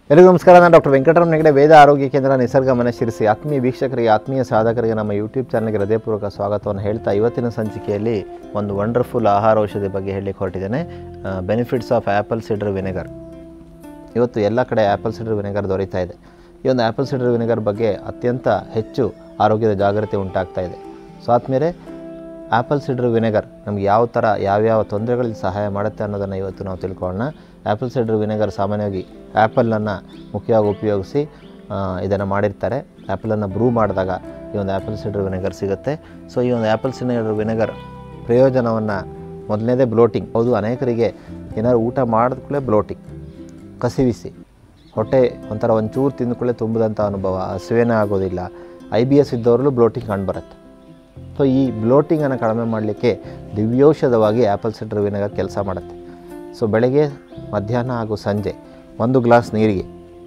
ಎಲ್ಲರಿಗೂ ನಮಸ್ಕಾರ. ನಾನು ಡಾಕ್ಟರ್ ವೆಂಕಟರಮಣ ಹೆಗಡೆ, ವೇದ ಆರೋಗ್ಯ ಕೇಂದ್ರ, ನಿಸರ್ಗ ಮನೆ ಶಿರಸಿ. ಆತ್ಮೀಯ ವೀಕ್ಷಕರಿಗೆ, ಆತ್ಮೀಯ ಸಾಧಕರಿಗೆ ನಮ್ಮ ಯೂಟ್ಯೂಬ್ ಚಾನಲ್ಗೆ ಹೃದಯಪೂರ್ವಕ ಸ್ವಾಗತವನ್ನು ಹೇಳ್ತಾ, ಇವತ್ತಿನ ಸಂಚಿಕೆಯಲ್ಲಿ ಒಂದು ವಂಡರ್ಫುಲ್ ಆಹಾರ ಔಷಧಿ ಬಗ್ಗೆ ಹೇಳಲಿಕ್ಕೆ ಹೊರಟಿದ್ದೇನೆ. Benefits of apple cider vinegar. ಇವತ್ತು ಎಲ್ಲ ಕಡೆ ಆ್ಯಪಲ್ ಸಿಡರ್ ವಿನೆಗರ್ ದೊರೀತಾ ಇದೆ. ಈ ಒಂದು ಆ್ಯಪಲ್ ಸಿಡರ್ ವಿನೆಗರ್ ಬಗ್ಗೆ ಅತ್ಯಂತ ಹೆಚ್ಚು ಆರೋಗ್ಯದ ಜಾಗೃತಿ ಉಂಟಾಗ್ತಾ ಇದೆ. ಸೊ ಆದಮೇಲೆ ಆ್ಯಪಲ್ ಸಿಡರ್ ವಿನೆಗರ್ ನಮಗೆ ಯಾವ್ಯಾವ ತೊಂದರೆಗಳಿಗೆ ಸಹಾಯ ಮಾಡುತ್ತೆ ಅನ್ನೋದನ್ನು ಇವತ್ತು ನಾವು ತಿಳ್ಕೊಳ್ಳೋಣ. ಆ್ಯಪಲ್ ಸಿಡರ್ ವಿನೆಗರ್ ಸಾಮಾನ್ಯವಾಗಿ ಆ್ಯಪಲನ್ನು ಮುಖ್ಯವಾಗಿ ಉಪಯೋಗಿಸಿ ಇದನ್ನು ಮಾಡಿರ್ತಾರೆ. ಆ್ಯಪಲನ್ನು ಬ್ರೂ ಮಾಡಿದಾಗ ಈ ಒಂದು ಆ್ಯಪಲ್ ಸಿಡರ್ ವಿನೆಗರ್ ಸಿಗುತ್ತೆ. ಸೊ ಈ ಒಂದು ಆ್ಯಪಲ್ ಸಿಡರ್ ವಿನೆಗರ್ ಪ್ರಯೋಜನವನ್ನು ಮೊದಲನೇದೇ ಬ್ಲೋಟಿಂಗ್. ಹೌದು, ಅನೇಕರಿಗೆ ಏನಾದ್ರು ಊಟ ಮಾಡಿದ್ಕೂಡಲೇ ಬ್ಲೋಟಿಂಗ್, ಕಸಿವಿಸಿ, ಹೊಟ್ಟೆ ಒಂಥರ ಒಂಚೂರು ತಿಂದ್ಕೊಳ್ಳೆ ತುಂಬಿದಂಥ ಅನುಭವ, ಹಸಿವೇನೇ ಆಗೋದಿಲ್ಲ. IBS ಇದ್ದವ್ರಲ್ಲೂ ಬ್ಲೋಟಿಂಗ್ ಕಂಡುಬರುತ್ತೆ. ಸೊ ಈ ಬ್ಲೋಟಿಂಗನ್ನು ಕಡಿಮೆ ಮಾಡಲಿಕ್ಕೆ ದಿವ್ಯೌಷಧವಾಗಿ ಆ್ಯಪಲ್ ಸಿಡರ್ ವಿನೆಗರ್ ಕೆಲಸ ಮಾಡುತ್ತೆ. ಸೊ ಬೆಳಗ್ಗೆ, ಮಧ್ಯಾಹ್ನ ಹಾಗೂ ಸಂಜೆ 1 ಗ್ಲಾಸ್ ನೀರಿಗೆ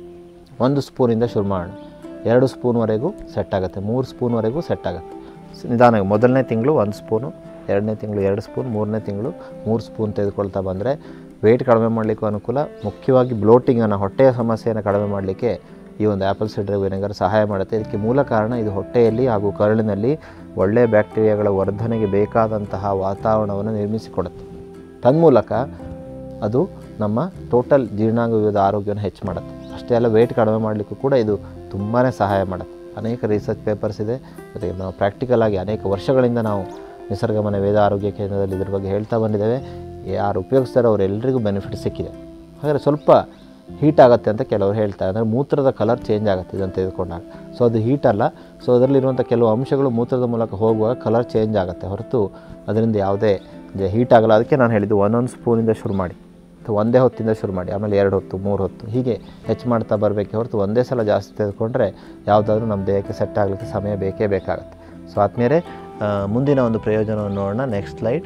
1 ಸ್ಪೂನಿಂದ ಶುರು ಮಾಡೋಣ. 2 ಸ್ಪೂನ್ವರೆಗೂ ಸೆಟ್ ಆಗುತ್ತೆ, 3 ಸ್ಪೂನ್ವರೆಗೂ ಸೆಟ್ ಆಗುತ್ತೆ. ನಿಧಾನ ಮೊದಲನೇ ತಿಂಗಳು 1 ಸ್ಪೂನು, 2ನೇ ತಿಂಗಳು 2 ಸ್ಪೂನ್, 3ನೇ ತಿಂಗಳು 3 ಸ್ಪೂನ್ ತೆಗೆದುಕೊಳ್ತಾ ಬಂದರೆ ವೆಯ್ಟ್ ಕಡಿಮೆ ಮಾಡಲಿಕ್ಕೂ ಅನುಕೂಲ. ಮುಖ್ಯವಾಗಿ ಬ್ಲೋಟಿಂಗನ್ನು, ಹೊಟ್ಟೆಯ ಸಮಸ್ಯೆಯನ್ನು ಕಡಿಮೆ ಮಾಡಲಿಕ್ಕೆ ಈ ಒಂದು ಆ್ಯಪಲ್ ಸಿಡರ್ ವಿನೆಗರ್ ಸಹಾಯ ಮಾಡುತ್ತೆ. ಇದಕ್ಕೆ ಮೂಲ ಕಾರಣ ಇದು ಹೊಟ್ಟೆಯಲ್ಲಿ ಹಾಗೂ ಕರುಳಿನಲ್ಲಿ ಒಳ್ಳೆಯ ಬ್ಯಾಕ್ಟೀರಿಯಾಗಳ ವರ್ಧನೆಗೆ ಬೇಕಾದಂತಹ ವಾತಾವರಣವನ್ನು ನಿರ್ಮಿಸಿಕೊಡುತ್ತೆ. ತನ್ಮೂಲಕ ಅದು ನಮ್ಮ ಟೋಟಲ್ ಜೀರ್ಣಾಂಗ ವಿವಿಧ ಆರೋಗ್ಯವನ್ನು ಹೆಚ್ಚು ಮಾಡುತ್ತೆ. ಅಷ್ಟೇ ಅಲ್ಲ, ವೆಯ್ಟ್ ಕಡಿಮೆ ಮಾಡಲಿಕ್ಕೂ ಕೂಡ ಇದು ತುಂಬಾ ಸಹಾಯ ಮಾಡುತ್ತೆ. ಅನೇಕ ರಿಸರ್ಚ್ ಪೇಪರ್ಸ್ ಇದೆ. ಜೊತೆಗೆ ನಾವು ಪ್ರಾಕ್ಟಿಕಲ್ ಆಗಿ ಅನೇಕ ವರ್ಷಗಳಿಂದ ನಾವು ನಿಸರ್ಗ ಮನೆ ವೇದ ಆರೋಗ್ಯ ಕೇಂದ್ರದಲ್ಲಿ ಇದ್ರ ಬಗ್ಗೆ ಹೇಳ್ತಾ ಬಂದಿದ್ದೇವೆ. ಯಾರು ಉಪಯೋಗಿಸ್ತಾರೋ ಅವರೆಲ್ಲರಿಗೂ ಬೆನಿಫಿಟ್ ಸಿಕ್ಕಿದೆ. ಹಾಗಾದರೆ ಸ್ವಲ್ಪ ಹೀಟ್ ಆಗುತ್ತೆ ಅಂತ ಕೆಲವರು ಹೇಳ್ತಾರೆ. ಅಂದರೆ ಮೂತ್ರದ ಕಲರ್ ಚೇಂಜ್ ಆಗುತ್ತೆ ಇದನ್ನು ತೆಗೆದುಕೊಂಡಾಗ. ಸೊ ಅದು ಹೀಟ್ ಅಲ್ಲ. ಸೊ ಅದರಲ್ಲಿರುವಂಥ ಕೆಲವು ಅಂಶಗಳು ಮೂತ್ರದ ಮೂಲಕ ಹೋಗುವಾಗ ಕಲರ್ ಚೇಂಜ್ ಆಗುತ್ತೆ ಹೊರತು ಅದರಿಂದ ಯಾವುದೇ ಹೀಟ್ ಆಗಲ್ಲ. ಅದಕ್ಕೆ ನಾನು ಹೇಳಿದ್ದು 1 ಸ್ಪೂನಿಂದ ಶುರು ಮಾಡಿ, ಅಥವಾ ಒಂದೇ ಹೊತ್ತಿಂದ ಶುರು ಮಾಡಿ, ಆಮೇಲೆ 2 ಹೊತ್ತು 3 ಹೊತ್ತು ಹೀಗೆ ಹೆಚ್ಚು ಮಾಡ್ತಾ ಬರಬೇಕೆ ಹೊರತು ಒಂದೇ ಸಲ ಜಾಸ್ತಿ ತೆಗೆದುಕೊಂಡ್ರೆ ಯಾವುದಾದ್ರೂ ನಮ್ಮ ದೇಹಕ್ಕೆ ಸೆಟ್ ಆಗಲಿಕ್ಕೆ ಸಮಯ ಬೇಕೇ ಬೇಕಾಗುತ್ತೆ. ಸೊ ಆದಮೇಲೆ ಮುಂದಿನ ಒಂದು ಪ್ರಯೋಜನವನ್ನು ನೋಡೋಣ. Next slide.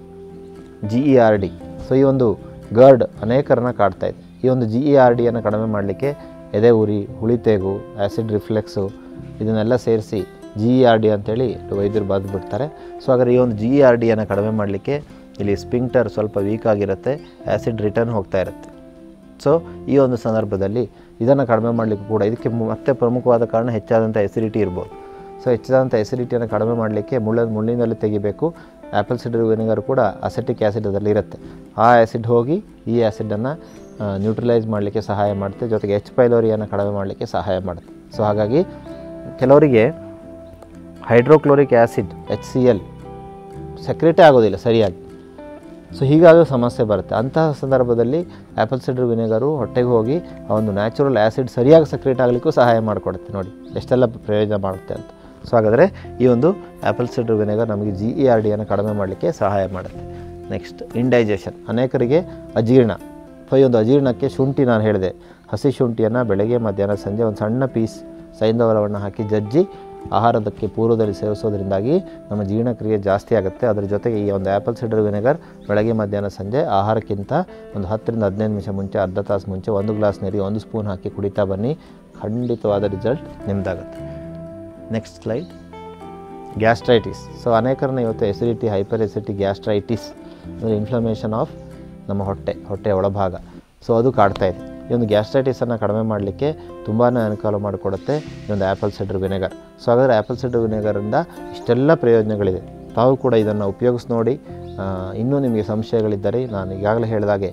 GERD. ಸೊ ಈ ಒಂದು ಗರ್ಡ್ ಅನೇಕರನ್ನ ಕಾಡ್ತಾ ಇದೆ. ಈ ಒಂದು GERDಯನ್ನು ಕಡಿಮೆ ಮಾಡಲಿಕ್ಕೆ ಎದೆ ಉರಿ, ಹುಳಿತೇಗು, ಆ್ಯಸಿಡ್ ರಿಫ್ಲೆಕ್ಸು ಇದನ್ನೆಲ್ಲ ಸೇರಿಸಿ GERD ಅಂತೇಳಿ ವೈದ್ಯರು ಬರೆದುಬಿಡ್ತಾರೆ. ಸೊ ಹಾಗಾದ್ರೆ ಈ ಒಂದು GERDಯನ್ನು ಕಡಿಮೆ ಮಾಡಲಿಕ್ಕೆ ಇಲ್ಲಿ ಸ್ಪಿಂಕ್ಟರ್ ಸ್ವಲ್ಪ ವೀಕ್ ಆಗಿರುತ್ತೆ, ಆ್ಯಸಿಡ್ ರಿಟರ್ನ್ ಹೋಗ್ತಾ ಇರುತ್ತೆ. ಸೊ ಈ ಒಂದು ಸಂದರ್ಭದಲ್ಲಿ ಇದನ್ನು ಕಡಿಮೆ ಮಾಡಲಿಕ್ಕೂ ಕೂಡ ಇದಕ್ಕೆ ಮತ್ತೆ ಪ್ರಮುಖವಾದ ಕಾರಣ ಹೆಚ್ಚಾದಂಥ ಎಸಿಡಿಟಿ ಇರ್ಬೋದು. ಸೊ ಹೆಚ್ಚಾದಂಥ ಎಸಿಡಿಟಿಯನ್ನು ಕಡಿಮೆ ಮಾಡಲಿಕ್ಕೆ ಮುಳ್ಳಿನಲ್ಲಿ ತೆಗಿಬೇಕು. ಆ್ಯಪಲ್ ಸಿಡರ್ ವಿನೆಗರ್ ಕೂಡ ಅಸೆಟಿಕ್ ಆ್ಯಸಿಡ್ ಅದರಲ್ಲಿ ಇರುತ್ತೆ. ಆ ಆ್ಯಸಿಡ್ ಹೋಗಿ ಈ ಆ್ಯಸಿಡನ್ನು ನ್ಯೂಟ್ರಲೈಸ್ ಮಾಡಲಿಕ್ಕೆ ಸಹಾಯ ಮಾಡುತ್ತೆ. ಜೊತೆಗೆ H. ಪೈಲೋರಿಯನ್ನು ಕಡಿಮೆ ಮಾಡಲಿಕ್ಕೆ ಸಹಾಯ ಮಾಡುತ್ತೆ. ಸೊ ಹಾಗಾಗಿ ಕೆಲವರಿಗೆ ಹೈಡ್ರೋಕ್ಲೋರಿಕ್ ಆ್ಯಸಿಡ್ HCl ಸೆಕ್ರೆಟೇ ಆಗೋದಿಲ್ಲ ಸರಿಯಾಗಿ. ಸೊ ಹೀಗಾಗೋ ಸಮಸ್ಯೆ ಬರುತ್ತೆ. ಅಂತಹ ಸಂದರ್ಭದಲ್ಲಿ ಆ್ಯಪಲ್ ಸಿಡರ್ ವಿನೆಗರು ಹೊಟ್ಟೆಗೆ ಹೋಗಿ ಆ ಒಂದು ನ್ಯಾಚುರಲ್ ಆ್ಯಸಿಡ್ ಸರಿಯಾಗಿ ಸೆಕ್ರೆಟ್ ಆಗಲಿಕ್ಕೂ ಸಹಾಯ ಮಾಡಿಕೊಡುತ್ತೆ. ನೋಡಿ ಎಷ್ಟೆಲ್ಲ ಪ್ರಯೋಜನ ಮಾಡುತ್ತೆ ಅಂತ. ಸೊ ಹಾಗಾದರೆ ಈ ಒಂದು ಆ್ಯಪಲ್ ಸಿಡರ್ ವಿನೆಗರ್ ನಮಗೆ GERDಯನ್ನು ಕಡಿಮೆ ಮಾಡಲಿಕ್ಕೆ ಸಹಾಯ ಮಾಡುತ್ತೆ. Next, indigestion. ಅನೇಕರಿಗೆ ಅಜೀರ್ಣ. ಸೊ ಈ ಒಂದು ಅಜೀರ್ಣಕ್ಕೆ ಶುಂಠಿ, ನಾನು ಹೇಳಿದೆ, ಹಸಿ ಶುಂಠಿಯನ್ನು ಬೆಳಗ್ಗೆ, ಮಧ್ಯಾಹ್ನ, ಸಂಜೆ ಒಂದು ಸಣ್ಣ ಪೀಸ್ ಸೈಂಧವರವನ್ನು ಹಾಕಿ ಜಜ್ಜಿ ಆಹಾರದಕ್ಕೆ ಪೂರ್ವದಲ್ಲಿ ಸೇವಿಸೋದ್ರಿಂದಾಗಿ ನಮ್ಮ ಜೀರ್ಣಕ್ರಿಯೆ ಜಾಸ್ತಿ ಆಗುತ್ತೆ. ಅದರ ಜೊತೆಗೆ ಈ ಒಂದು ಆ್ಯಪಲ್ ಸಿಡರ್ ವಿನೆಗರ್ ಬೆಳಗ್ಗೆ, ಮಧ್ಯಾಹ್ನ, ಸಂಜೆ ಆಹಾರಕ್ಕಿಂತ ಒಂದು 10 ರಿಂದ 15 ನಿಮಿಷ ಮುಂಚೆ, ಅರ್ಧ ತಾಸು ಮುಂಚೆ 1 ಗ್ಲಾಸ್ ನೀರಿಗೆ 1 ಸ್ಪೂನ್ ಹಾಕಿ ಕುಡಿತಾ ಬನ್ನಿ. ಖಂಡಿತವಾದ ರಿಸಲ್ಟ್ ನಿಮ್ಮದಾಗುತ್ತೆ. Next slide. ಗ್ಯಾಸ್ಟ್ರೈಟಿಸ್. ಸೊ ಅನೇಕರನ್ನ ಇವತ್ತು ಎಸಿಡಿಟಿ, ಹೈಪರ್ ಎಸಿಡಿಟಿ, ಗ್ಯಾಸ್ಟ್ರೈಟಿಸ್ ಅಂದರೆ ಇನ್ಫ್ಲಮೇಷನ್ ಆಫ್ ನಮ್ಮ ಹೊಟ್ಟೆಯ ಒಳಭಾಗ. ಸೊ ಅದು ಕಾಡ್ತಾ ಇದೆ. ಈ ಒಂದು ಗ್ಯಾಸ್ಟ್ರೈಟಿಸನ್ನು ಕಡಿಮೆ ಮಾಡಲಿಕ್ಕೆ ತುಂಬಾ ಅನುಕೂಲ ಮಾಡಿಕೊಡುತ್ತೆ ಈ ಒಂದು ಆ್ಯಪಲ್ ಸಿಡರ್ ವಿನೆಗರ್. ಸೊ ಹಾಗಾದರೆ ಆ್ಯಪಲ್ ಸಿಡರ್ ವಿನೆಗರಿಂದ ಇಷ್ಟೆಲ್ಲ ಪ್ರಯೋಜನಗಳಿದೆ. ತಾವು ಕೂಡ ಇದನ್ನು ಉಪಯೋಗಿಸಿ ನೋಡಿ. ಇನ್ನೂ ನಿಮಗೆ ಸಂಶಯಗಳಿದ್ದರೆ ನಾನು ಈಗಾಗಲೇ ಹೇಳಿದಾಗೆ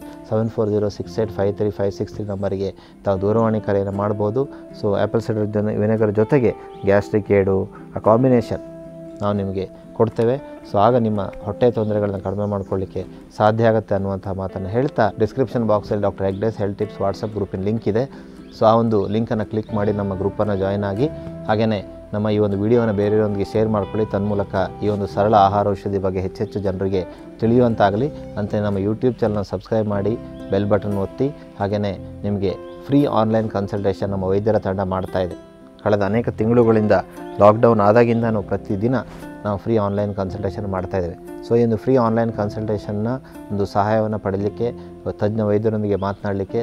7406853563 ನಂಬರಿಗೆ ತಾವು ದೂರವಾಣಿ ಕರೆಯನ್ನು ಮಾಡ್ಬೋದು. ಸೊ ಆ್ಯಪಲ್ ಸಿಡರ್ ವಿನೆಗರ್ ಜೊತೆಗೆ ಗ್ಯಾಸ್ಟ್ರಿಕ್ ಏಡು ಆ ಕಾಂಬಿನೇಷನ್ ನಾವು ನಿಮಗೆ ಕೊಡ್ತೇವೆ. ಸೊ ಆಗ ನಿಮ್ಮ ಹೊಟ್ಟೆ ತೊಂದರೆಗಳನ್ನ ಕಡಿಮೆ ಮಾಡ್ಕೊಳ್ಳಿಕ್ಕೆ ಸಾಧ್ಯ ಆಗುತ್ತೆ ಅನ್ನುವಂಥ ಮಾತನ್ನು ಹೇಳ್ತಾ, ಡಿಸ್ಕ್ರಿಪ್ಷನ್ ಬಾಕ್ಸಲ್ಲಿ doctor Hegde's health tips WhatsApp ಗ್ರೂಪಿನ ಲಿಂಕ್ ಇದೆ. ಸೊ ಆ ಒಂದು ಲಿಂಕನ್ನು ಕ್ಲಿಕ್ ಮಾಡಿ ನಮ್ಮ ಗ್ರೂಪನ್ನು ಜಾಯ್ನ್ ಆಗಿ, ಹಾಗೆಯೇ ನಮ್ಮ ಈ ಒಂದು ವಿಡಿಯೋನ ಬೇರೆಯವರೊಂದಿಗೆ ಶೇರ್ ಮಾಡ್ಕೊಳ್ಳಿ. ತನ್ಮೂಲಕ ಈ ಒಂದು ಸರಳ ಆಹಾರ ಔಷಧಿ ಬಗ್ಗೆ ಹೆಚ್ಚೆಚ್ಚು ಜನರಿಗೆ ತಿಳಿಯುವಂತಾಗಲಿ. ಅಂತೆ ನಮ್ಮ ಯೂಟ್ಯೂಬ್ ಚಾನಲ್ನ ಸಬ್ಸ್ಕ್ರೈಬ್ ಮಾಡಿ, ಬೆಲ್ ಬಟನ್ ಒತ್ತಿ. ಹಾಗೆಯೇ ನಿಮಗೆ ಫ್ರೀ ಆನ್ಲೈನ್ ಕನ್ಸಲ್ಟೇಷನ್ ನಮ್ಮ ವೈದ್ಯರ ತಂಡ ಮಾಡ್ತಾ ಇದೆ. ಕಳೆದ ಅನೇಕ ತಿಂಗಳುಗಳಿಂದ ಲಾಕ್ಡೌನ್ ಆದಾಗಿಂದನೂ ಪ್ರತಿದಿನ ನಾವು ಫ್ರೀ ಆನ್ಲೈನ್ ಕನ್ಸಲ್ಟೇಷನ್ ಮಾಡ್ತಾಯಿದ್ದೇವೆ. ಸೊ ಈ ಒಂದು ಫ್ರೀ ಆನ್ಲೈನ್ ಕನ್ಸಲ್ಟೇಷನ್ನ ಒಂದು ಸಹಾಯವನ್ನು ಪಡೆಯಲಿಕ್ಕೆ, ತಜ್ಞ ವೈದ್ಯರೊಂದಿಗೆ ಮಾತನಾಡಲಿಕ್ಕೆ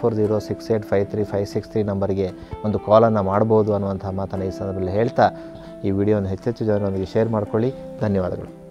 7406853563 ನಂಬರಿಗೆ ಒಂದು ಕಾಲನ್ನು ಮಾಡ್ಬೋದು ಅನ್ನುವಂಥ ಮಾತನ್ನು ಈ ಸಂದರ್ಭದಲ್ಲಿ ಹೇಳ್ತಾ, ಈ ವಿಡಿಯೋನ ಹೆಚ್ಚೆಚ್ಚು ಜನರೊಂದಿಗೆ ಶೇರ್ ಮಾಡಿಕೊಳ್ಳಿ. ಧನ್ಯವಾದಗಳು.